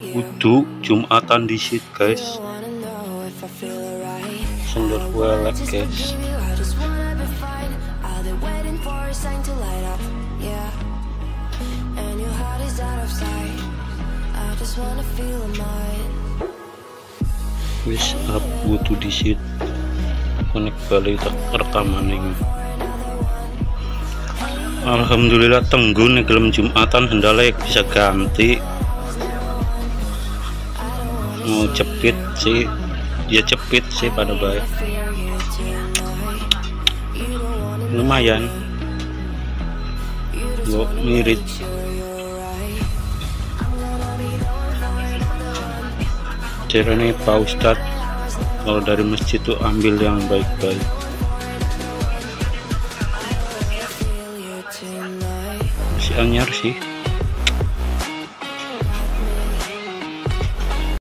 Wudu Jumatan di sit guys, sender welek guys. Wis up wudu di sit, konek balik tak rekaman ini. Alhamdulillah tenggun nih gelem Jumatan hendaknya bisa ganti. Mau cepit sih, ya cepit sih pada baik, lumayan lo mirip. Caranya Pak Ustadz kalau dari masjid tuh ambil yang baik-baik. Masih anyar sih.